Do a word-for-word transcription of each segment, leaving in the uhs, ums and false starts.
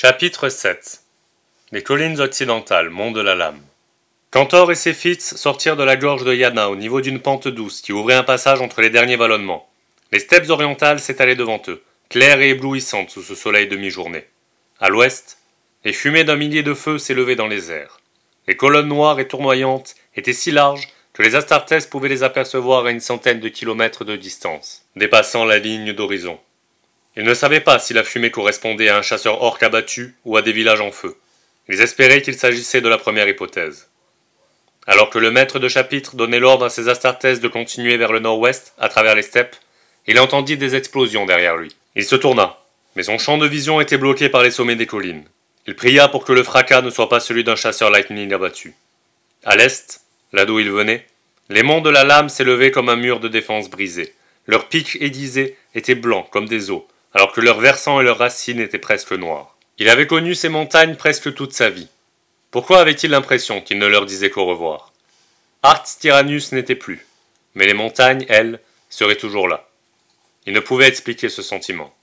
Chapitre sept. Les collines occidentales, mont de la Lame. Cantor et ses fils sortirent de la gorge de Yana au niveau d'une pente douce qui ouvrait un passage entre les derniers vallonnements. Les steppes orientales s'étalaient devant eux, claires et éblouissantes sous ce soleil de mi-journée. À l'ouest, les fumées d'un millier de feux s'élevaient dans les airs. Les colonnes noires et tournoyantes étaient si larges que les Astartés pouvaient les apercevoir à une centaine de kilomètres de distance, dépassant la ligne d'horizon. Ils ne savaient pas si la fumée correspondait à un chasseur orc abattu ou à des villages en feu. Ils espéraient qu'il s'agissait de la première hypothèse. Alors que le maître de chapitre donnait l'ordre à ses Astartés de continuer vers le nord-ouest, à travers les steppes, il entendit des explosions derrière lui. Il se tourna, mais son champ de vision était bloqué par les sommets des collines. Il pria pour que le fracas ne soit pas celui d'un chasseur lightning abattu. À l'est, là d'où il venait, les monts de la Lame s'élevaient comme un mur de défense brisé. Leurs pics aiguisés étaient blancs comme des os, alors que leurs versants et leurs racines étaient presque noirs. Il avait connu ces montagnes presque toute sa vie. Pourquoi avait-il l'impression qu'il ne leur disait qu'au revoir? Arts Tyrannus n'était plus, mais les montagnes, elles, seraient toujours là. Il ne pouvait expliquer ce sentiment.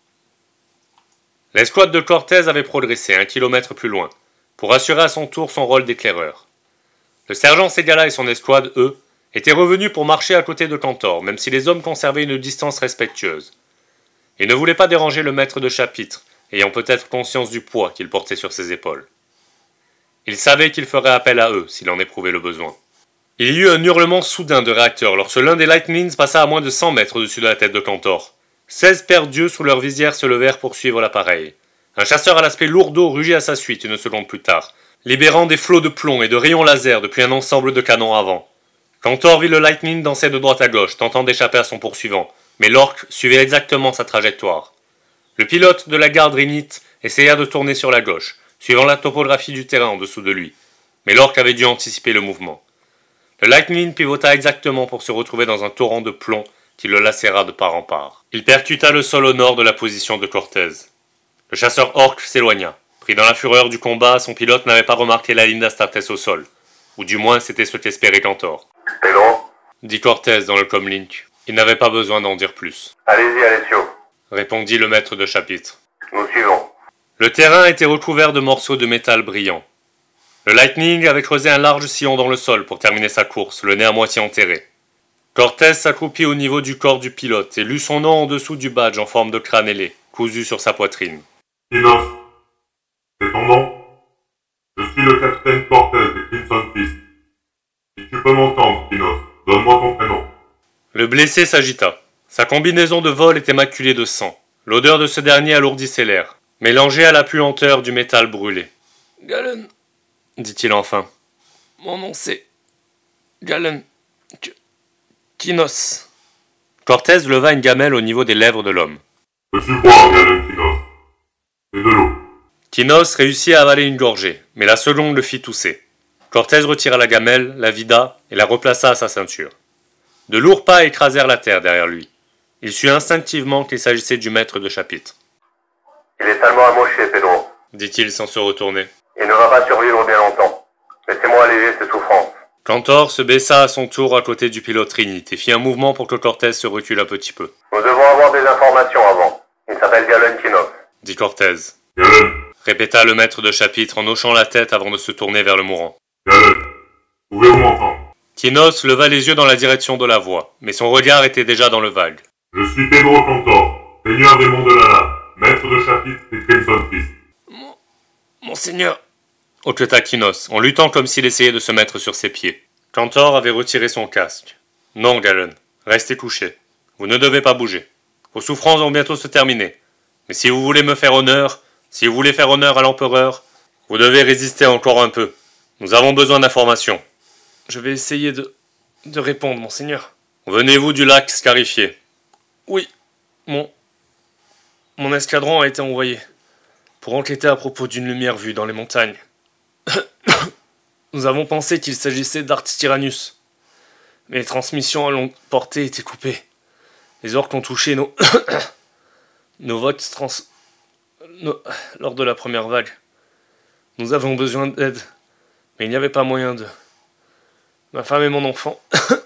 L'escouade de Cortez avait progressé un kilomètre plus loin, pour assurer à son tour son rôle d'éclaireur. Le sergent Segala et son escouade, eux, étaient revenus pour marcher à côté de Cantor, même si les hommes conservaient une distance respectueuse. Ils ne voulaient pas déranger le maître de chapitre, ayant peut-être conscience du poids qu'il portait sur ses épaules. Ils savaient qu'il ferait appel à eux s'il en éprouvait le besoin. Il y eut un hurlement soudain de réacteurs lorsque l'un des Lightnings passa à moins de cent mètres au-dessus de la tête de Cantor. Seize paires d'yeux sous leur visière se levèrent pour suivre l'appareil. Un chasseur à l'aspect lourdeau rugit à sa suite une seconde plus tard, libérant des flots de plomb et de rayons laser depuis un ensemble de canons avant. Cantor vit le Lightning danser de droite à gauche, tentant d'échapper à son poursuivant, mais l'orc suivait exactement sa trajectoire. Le pilote de la garde Rinite essaya de tourner sur la gauche, suivant la topographie du terrain en dessous de lui, mais l'orc avait dû anticiper le mouvement. Le Lightning pivota exactement pour se retrouver dans un torrent de plomb qui le lacéra de part en part. Il percuta le sol au nord de la position de Cortez. Le chasseur orc s'éloigna. Pris dans la fureur du combat, son pilote n'avait pas remarqué la ligne d'Astartés au sol, ou du moins c'était ce qu'espérait Cantor. « Pedro » dit Cortez dans le comlink. Il n'avait pas besoin d'en dire plus. « Allez-y, Alessio » répondit le maître de chapitre. « Nous suivons. » Le terrain était recouvert de morceaux de métal brillants. Le Lightning avait creusé un large sillon dans le sol pour terminer sa course, le nez à moitié enterré. Cortez s'accroupit au niveau du corps du pilote et lut son nom en dessous du badge en forme de crâne ailé, cousu sur sa poitrine. « Kinos, c'est ton nom? Je suis le capitaine Cortez de Crimson Fist. Si tu peux m'entendre, Kinos, donne-moi ton prénom. » Le blessé s'agita. Sa combinaison de vol était maculée de sang. L'odeur de ce dernier alourdissait l'air, mélangée à la puanteur du métal brûlé. « Galen, dit-il enfin. Mon nom c'est... Galen... Kinos. » Cortez leva une gamelle au niveau des lèvres de l'homme. « Je suis boire, Galen Kinos. C'est de l'eau. » Kinos réussit à avaler une gorgée, mais la seconde le fit tousser. Cortez retira la gamelle, la vida et la replaça à sa ceinture. De lourds pas écrasèrent la terre derrière lui. Il sut instinctivement qu'il s'agissait du maître de chapitre. « Il est tellement amoché, Pedro. » dit-il sans se retourner. « Il ne va pas survivre bien longtemps. Laissez-moi alléger ses souffrances. » Cantor se baissa à son tour à côté du pilote Rinite et fit un mouvement pour que Cortez se recule un petit peu. « Nous devons avoir des informations avant. Il s'appelle Galen Kinos. » dit Cortez. « Galen, Répéta le maître de chapitre en hochant la tête avant de se tourner vers le mourant. Galen, pouvez-vous m'entendre? » Kinos leva les yeux dans la direction de la voix, mais son regard était déjà dans le vague. « Je suis Pedro Cantor, seigneur des monts de la Lame, maître de chapitre des Crimson Fist. » Mon... Monseigneur, hoqueta Kinos, en luttant comme s'il essayait de se mettre sur ses pieds. Cantor avait retiré son casque. Non, Galen, restez couché. Vous ne devez pas bouger. Vos souffrances vont bientôt se terminer. Mais si vous voulez me faire honneur, si vous voulez faire honneur à l'empereur, vous devez résister encore un peu. Nous avons besoin d'informations. Je vais essayer de... de répondre, monseigneur. Venez-vous du lac scarifié? Oui, mon... Mon escadron a été envoyé pour enquêter à propos d'une lumière vue dans les montagnes. Nous avons pensé qu'il s'agissait d'Arts Tyrannus, mais les transmissions à longue portée étaient coupées. Les orques ont touché nos... nos votes trans... Nos... lors de la première vague. Nous avons besoin d'aide, mais il n'y avait pas moyen de... Ma femme et mon enfant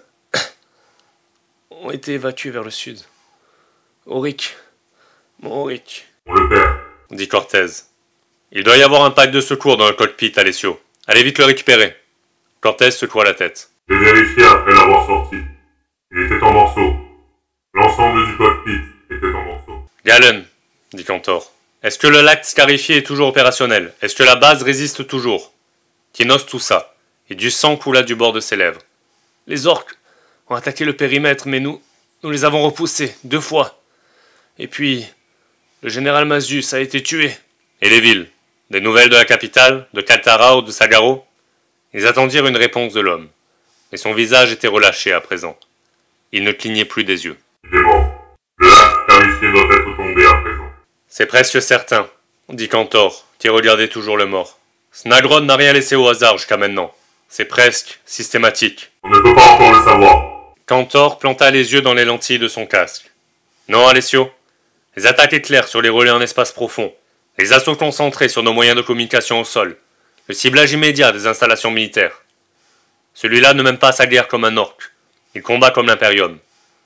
ont été évacués vers le sud. Auric, mon Auric, On le perd. dit Cortez. Il doit y avoir un pack de secours dans le cockpit, Alessio. Allez vite le récupérer. Cortez secoua la tête. J'ai vérifié après l'avoir sorti. Il était en morceaux. L'ensemble du cockpit était en morceaux. Galen, dit Cantor. Est-ce que le lac scarifié est toujours opérationnel? Est-ce que la base résiste toujours? Kinos toussa, et du sang coula du bord de ses lèvres. Les orques ont attaqué le périmètre, mais nous, nous les avons repoussés, deux fois. Et puis, le général Mazus a été tué. Et les villes? Des nouvelles de la capitale, de Kaltara ou de Sagaro? Ils attendirent une réponse de l'homme, mais son visage était relâché à présent. Il ne clignait plus des yeux. Il est mort. Le lac scarifié doit être tombé à présent. C'est presque certain, dit Cantor, qui regardait toujours le mort. Snagrod n'a rien laissé au hasard jusqu'à maintenant. C'est presque systématique. On ne peut pas encore le savoir. Cantor planta les yeux dans les lentilles de son casque. Non, Alessio. Les attaques éclairs sur les relais en espace profond, les assauts concentrés sur nos moyens de communication au sol, le ciblage immédiat des installations militaires. Celui-là ne mène pas sa guerre comme un orc. Il combat comme l'Imperium.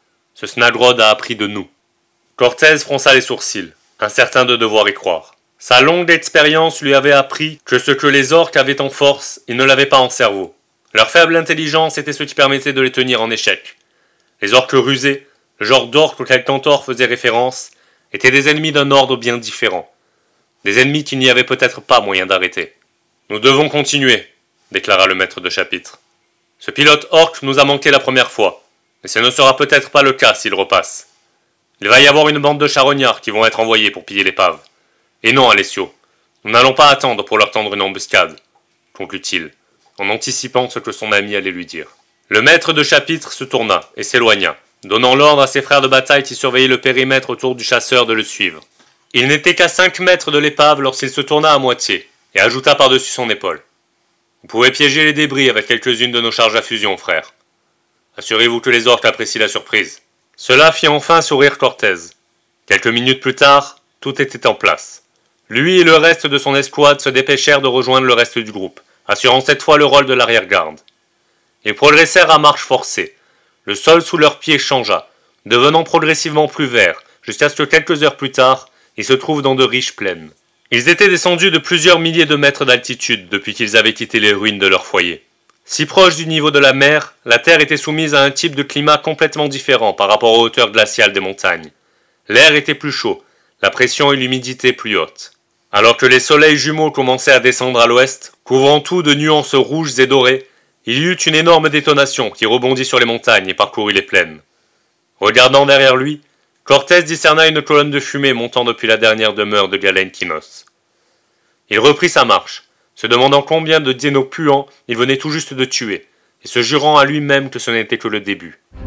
Ce Snagrod a appris de nous. Cortez fronça les sourcils, incertain de devoir y croire. Sa longue expérience lui avait appris que ce que les orques avaient en force, ils ne l'avaient pas en cerveau. Leur faible intelligence était ce qui permettait de les tenir en échec. Les orques rusés, le genre d'orques auquel Cantor faisait référence, étaient des ennemis d'un ordre bien différent. Des ennemis qu'il n'y avait peut-être pas moyen d'arrêter. « Nous devons continuer », déclara le maître de chapitre. « Ce pilote orc nous a manqué la première fois, mais ce ne sera peut-être pas le cas s'il repasse. Il va y avoir une bande de charognards qui vont être envoyés pour piller l'épave. Et non, Alessio, nous n'allons pas attendre pour leur tendre une embuscade, conclut-il, en anticipant ce que son ami allait lui dire. Le maître de chapitre se tourna et s'éloigna, donnant l'ordre à ses frères de bataille qui surveillaient le périmètre autour du chasseur de le suivre. Il n'était qu'à cinq mètres de l'épave lorsqu'il se tourna à moitié, et ajouta par-dessus son épaule. « Vous pouvez piéger les débris avec quelques-unes de nos charges à fusion, frère. Assurez-vous que les orques apprécient la surprise. » Cela fit enfin sourire Cortez. Quelques minutes plus tard, tout était en place. Lui et le reste de son escouade se dépêchèrent de rejoindre le reste du groupe, assurant cette fois le rôle de l'arrière-garde. Ils progressèrent à marche forcée. Le sol sous leurs pieds changea, devenant progressivement plus vert, jusqu'à ce que quelques heures plus tard, ils se trouvent dans de riches plaines. Ils étaient descendus de plusieurs milliers de mètres d'altitude depuis qu'ils avaient quitté les ruines de leur foyer. Si proche du niveau de la mer, la terre était soumise à un type de climat complètement différent par rapport aux hauteurs glaciales des montagnes. L'air était plus chaud, la pression et l'humidité plus hautes. Alors que les soleils jumeaux commençaient à descendre à l'ouest, couvrant tout de nuances rouges et dorées, il y eut une énorme détonation qui rebondit sur les montagnes et parcourut les plaines. Regardant derrière lui, Cortez discerna une colonne de fumée montant depuis la dernière demeure de Galen Kinos. Il reprit sa marche, se demandant combien de dinos puants il venait tout juste de tuer, et se jurant à lui-même que ce n'était que le début.